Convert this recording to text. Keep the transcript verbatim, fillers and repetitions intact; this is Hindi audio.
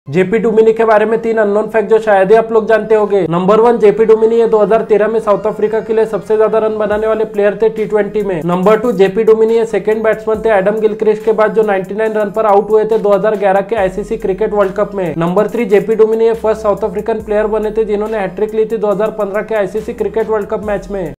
जेपी डुमिनी के बारे में तीन अननोन फैक्ट जो शायद ही आप लोग जानते होंगे। नंबर वन, जेपी डुमिनी ये दो हज़ार तेरह में साउथ अफ्रीका के लिए सबसे ज्यादा रन बनाने वाले प्लेयर थे टी ट्वेंटी में। नंबर टू, जेपी डुमिनी ये सेकंड बैट्समैन थे एडम गिलक्रिस्ट के बाद जो निन्यानवे रन पर आउट हुए थे दो हज़ार ग्यारह के आईसीसी क्रिकेट वर्ल्ड कप में। नंबर थ्री, जेपी डुमिनी ये फर्स्ट साउथ अफ्रीकन प्लेयर बने थे जिन्होंने हैट्रिक ली थी दो हज़ार पंद्रह के ICC cricket world cup match में।